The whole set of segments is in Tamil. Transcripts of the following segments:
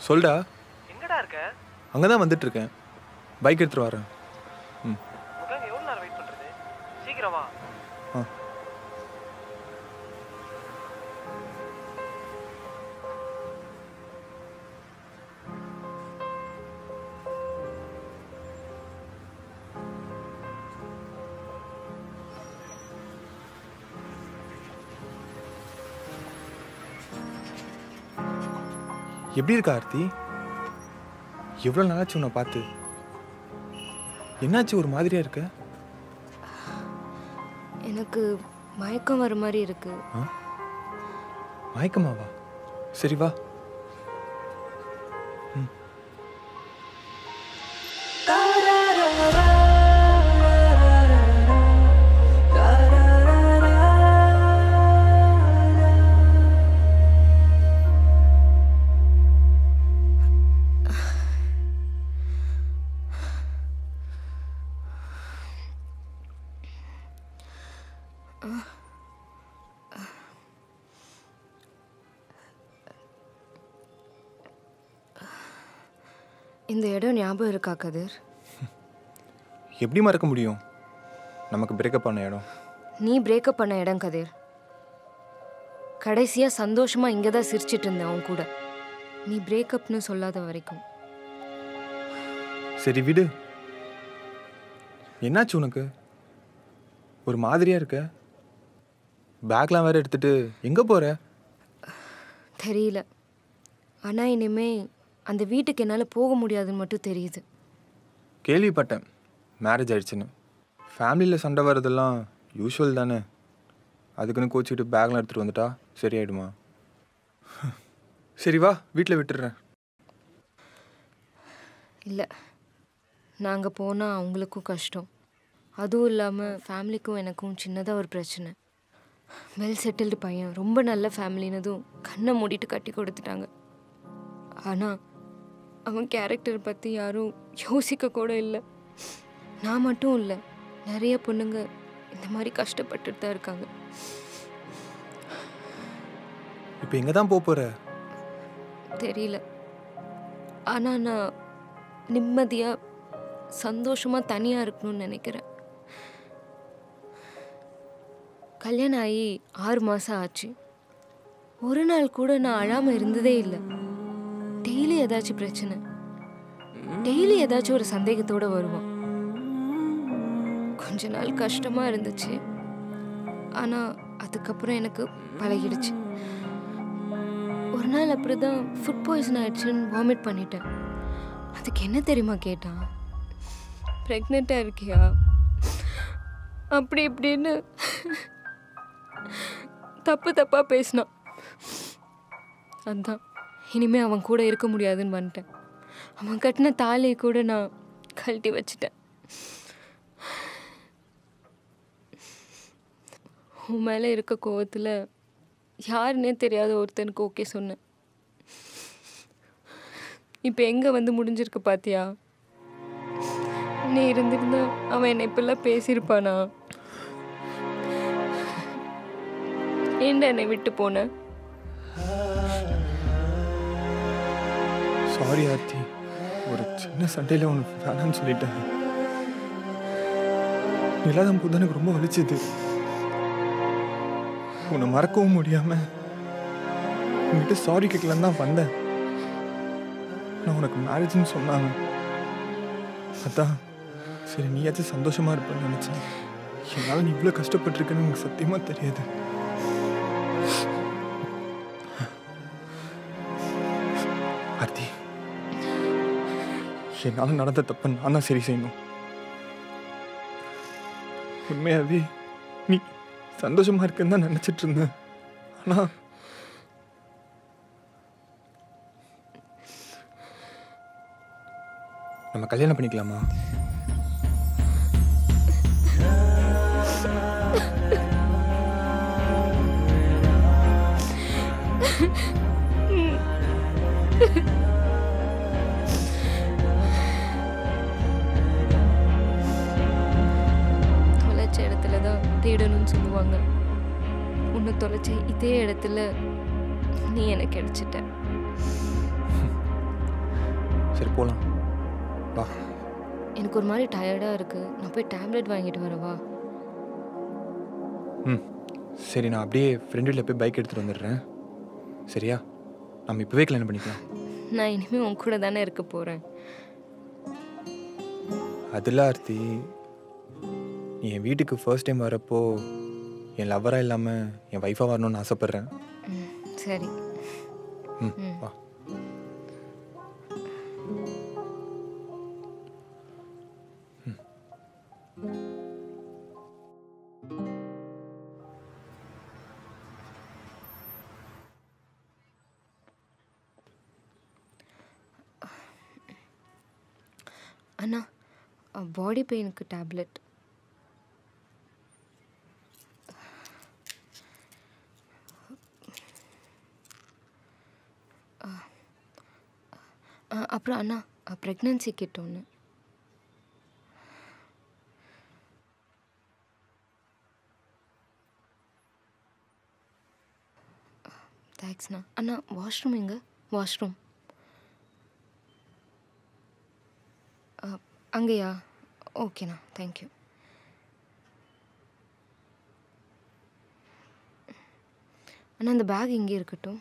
சொல்டா. எங்கடா இருக்க? அங்கே தான் வந்துட்டு இருக்கேன். பைக் எடுத்துட்டு வரேன். ம். உனக்காக எவ்வளோ நேரம் வெயிட் பண்ணுறது? சீக்கிரம் வா. ஆ. எப்படி இருக்கா ஆர்த்தி? எவ்வளோ நாளாச்சு உன்னை பார்த்து. என்னாச்சு ஒரு மாதிரியா இருக்க? எனக்கு மயக்கம் வர மாதிரி இருக்கு. மயக்கமாவா? சரி வா. இந்த இடம் ஞாபகம் இருக்கா கதிர்? எப்படி மறக்க முடியும்? நமக்கு பிரேக்கப் பண்ண இடம். நீ பிரேக்கப் பண்ண இடம் கதிர். கடைசியா சந்தோஷமா இங்கே தான் சிரிச்சிட்டு இருந்தேன் அவன் கூட, நீ பிரேக்கப்னு சொல்லாத வரைக்கும். சரி விடு. என்னாச்சு உனக்கு? ஒரு மாதிரியா இருக்க. பேக்லாம் வேற எடுத்துட்டு எங்க போற? தெரியல. ஆனா இனிமே அந்த வீட்டுக்கு என்னால் போக முடியாதுன்னு மட்டும் தெரியுது. கேள்விப்பட்டேன் மேரேஜ் ஆயிடுச்சுன்னு. ஃபேமிலியில் சண்டை வர்றதெல்லாம் யூஸ்வல் தானே. அதுக்குன்னு கோச்சிக்கிட்டு பேக்லாம் எடுத்துகிட்டு வந்துட்டா சரியாயிடுமா? சரி வா, வீட்டில் விட்டுடுறேன். இல்லை, நாங்கள் போனால் அவங்களுக்கும் கஷ்டம். அதுவும் இல்லாமல் ஃபேமிலிக்கும் எனக்கும் சின்னதாக ஒரு பிரச்சனை. வெல் செட்டில்டு பையன், ரொம்ப நல்ல ஃபேமிலினதும் கண்ணை மூடிட்டு கட்டி கொடுத்துட்டாங்க. ஆனால் அவன் கேரக்டர் பற்றி யாரும் யோசிக்க கூட இல்லை. நான் மட்டும் இல்லை, நிறைய பொண்ணுங்க இந்த மாதிரி கஷ்டப்பட்டுட்டு தான் இருக்காங்க. இப்போ எங்கே தான் போகிற? தெரியல. ஆனால் நான் நிம்மதியாக சந்தோஷமாக தனியாக இருக்கணும்னு நினைக்கிறேன். கல்யாணம் ஆகி 6 மாதம் ஆச்சு. ஒரு நாள் கூட நான் அழாமல் இருந்ததே இல்லை. டெய்லி ஏதாச்சும் பிரச்சனை, டெய்லி ஏதாச்சும் ஒரு சந்தேகத்தோடு வருவான். கொஞ்ச நாள் கஷ்டமாக இருந்துச்சு, ஆனால் அதுக்கப்புறம் எனக்கு பழகிடுச்சு. ஒரு நாள் அப்படி தான் ஃபுட் பாய்சன் ஆயிடுச்சுன்னு வாமிட் பண்ணிட்டேன். அதுக்கு என்ன தெரியுமா கேட்டான்? ப்ரெக்னெண்ட்டாக இருக்கியா அப்படி இப்படின்னு தப்பாக பேசினான். அதுதான் இனிமேல் அவன் கூட இருக்க முடியாதுன்னு வந்துட்டேன். அவன் கட்டின தாலியை கூட நான் கழட்டி வச்சிட்டேன். உன் மேலே இருக்க கோவத்தில் யாருன்னே தெரியாத ஒருத்தனுக்கு ஓகே சொன்னேன். இப்போ எங்கே வந்து முடிஞ்சிருக்கு பார்த்தியா? நீ இருந்திருந்தா அவன் என்னை இப்பெல்லாம் பேசியிருப்பானா? ஏன்டா என்னை விட்டு போன? சாரி ஆர்த்தி, ஒரு சின்ன சண்டையில் உனக்கு வேணான்னு சொல்லிட்டேன். இல்லாத போது எனக்கு ரொம்ப வலிச்சது. உன்னை மறக்கவும் முடியாம உங்ககிட்ட சாரி கேட்கலாம் தான் வந்தேன். நான் உனக்கு மேரேஜ்னு சொன்னாங்க. அதான் சரி நீயாச்சும் சந்தோஷமா இருப்பேன்னு நினைச்சேன். என்னால் நீ இவ்வளோ கஷ்டப்பட்டிருக்குன்னு எனக்கு சத்தியமா தெரியாது. ஆர்த்தி, என்னால் நடந்த தப்ப நான் தான் சரி செய்யணும். உண்மையாவே நீ சந்தோஷமா இருக்குன்னு தான் நினைச்சிட்டு இருந்தேன். ஆனா நம்ம கல்யாணம் பண்ணிக்கலாமா? தொலைச்ச இடத்துல தான் தேடணும்னு சொல்லுவாங்க. உன்னை தொலைச்ச இதே இடத்துல நீ எனக்கு கிடைச்சிட்ட. சரி போகலாம் வா. எனக்கு ஒரு மாதிரி டயர்டாக இருக்குது. நான் போய் டேப்லெட் வாங்கிட்டு வரவா? ம் சரி, நான் அப்படியே ஃப்ரெண்ட் வீட்டில் போய் பைக் எடுத்துகிட்டு வந்துடுறேன். சரியா? நம்ம இப்போவே கல்யாணம் பண்ணிக்கலாம். நான் இனிமேல் உன் கூட தானே இருக்க போகிறேன். அதில் ஆர்த்தி, நீ என் வீட்டுக்கு ஃபர்ஸ்ட் டைம் வரப்போ என் லவ்வராக இல்லாமல் என் ஒய்ஃபாக வரணும்னு ஆசைப்பட்றேன். சரி. வா. அண்ணா, பாடி பெயினுக்கு டேப்லெட். அப்புறம் அண்ணா, ப்ரெக்னன்சி கிட் ஒன்று. தேங்க்ஸ்ண்ணா. அண்ணா, வாஷ்ரூம் எங்கே? வாஷ்ரூம் அங்கேயா? ஓகேண்ணா, தேங்க்யூ. அண்ணா, இந்த பேக் இங்கே இருக்கட்டும்.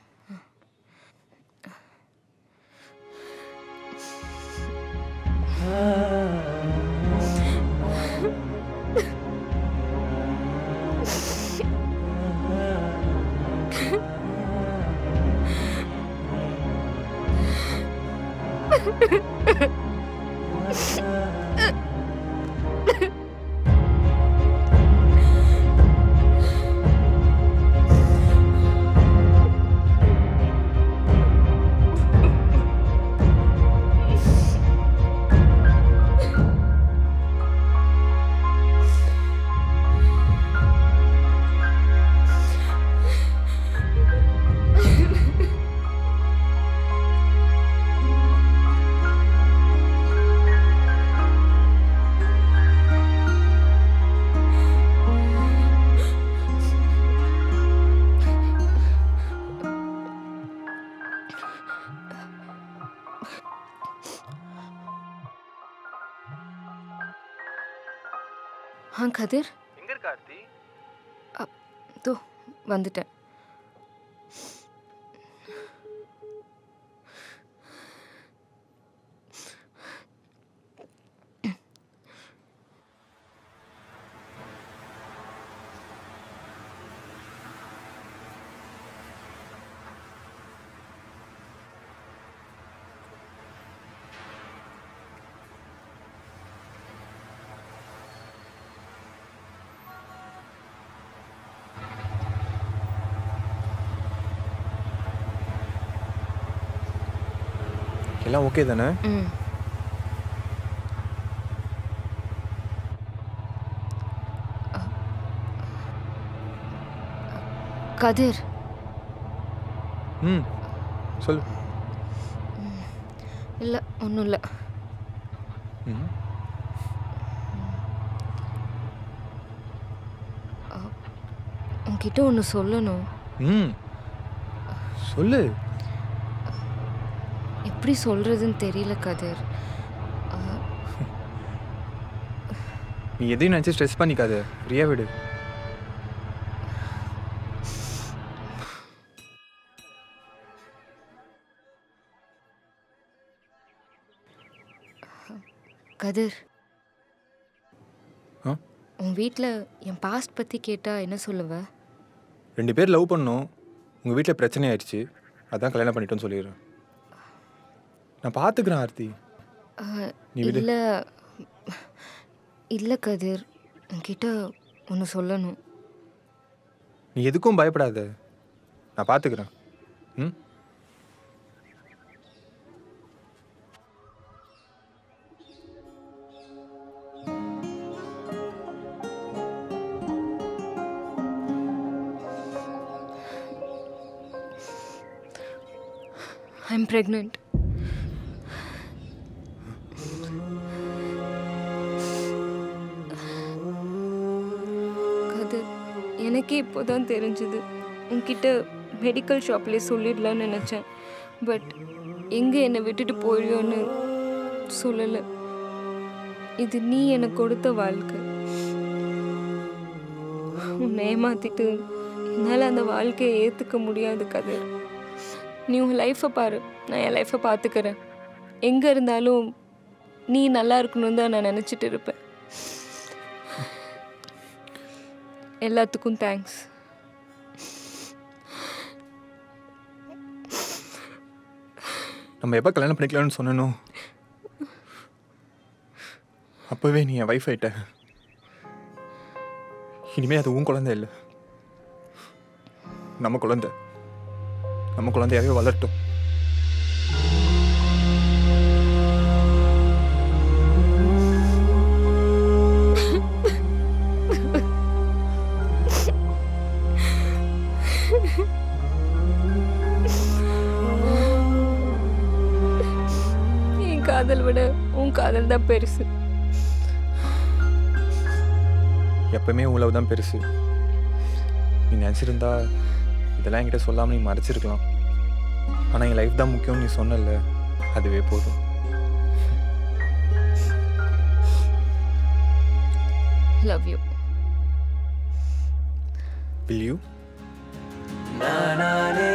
கதிர் எங்க இருக்க ஆர்த்தி? தோ வந்துட்டேன். எல்லாம் ஓகே தானே? கதிர். சொல்லு. இல்லை, ஒன்றும் இல்லை. உன்கிட்ட ஒன்று சொல்லணும். சொல்லு. எப்படி சொல்கிறதுன்னு தெரியல கதிர். நீ எதையும் நினச்சி ஸ்ட்ரெஸ் பண்ணிக்காத, ஃப்ரீயாக விடு. கதிர், உன் வீட்டில் என் பாஸ்ட் பற்றி கேட்டால் என்ன சொல்லுவ? 2 பேர் லவ் பண்ணோம், உங்கள் வீட்டில் பிரச்சனை ஆயிடுச்சு, அதான் கல்யாணம் பண்ணிட்டோன்னு சொல்லிடுறேன். நான் பார்த்துக்கிறேன் ஆர்த்தி. இல்லை இல்லை கதிர், என்கிட்ட ஒன்று சொல்லணும். நீ எதுக்கும் பயப்படாத, நான் பார்த்துக்கிறேன். I'm pregnant. கதிர், எனக்கே இப்போதான் தெரிஞ்சது. உன்கிட்ட மெடிக்கல் ஷாப்லேயே சொல்லிடலான்னு நினச்சேன். பட் எங்கே என்னை விட்டுட்டு போயிடுவோன்னு சொல்லலை. இது நீ எனக்கு கொடுத்த வாழ்க்கை. உன்னை ஏமாத்திட்டு என்னால் அந்த வாழ்க்கையை ஏற்றுக்க முடியாது கதை. நீ உன் லைஃப்பை பாரு, நான் என் லைஃப்பை பார்த்துக்கிறேன். எங்கே இருந்தாலும் நீ நல்லா இருக்கணும்னு தான் நான் நினச்சிட்டு இருப்பேன். எல்லாத்துக்கும் தேங்க்ஸ். நம்ம எப்போ கல்யாணம் பண்ணிக்கலாம்னு சொன்னனோ அப்போவே நீ என் வைஃப் ஆயிட்ட. இனிமே அது உன் குழந்தை இல்லை, நம்ம குழந்தை. நம்ம குழந்தையாகவே வளரட்டும். என் காதல் விட உன் காதல் தான் பெருசு. எப்பவுமே உழவு தான் பெருசு. நீ நினச்சிருந்தா இதெல்லாம் என்கிட்ட சொல்லாமல் நீ மறைச்சிருக்கலாம். ஆனால் என் லைஃப் தான் முக்கியம்னு நீ சொன்னல, அதுவே போதும். Love you. Will you? நானே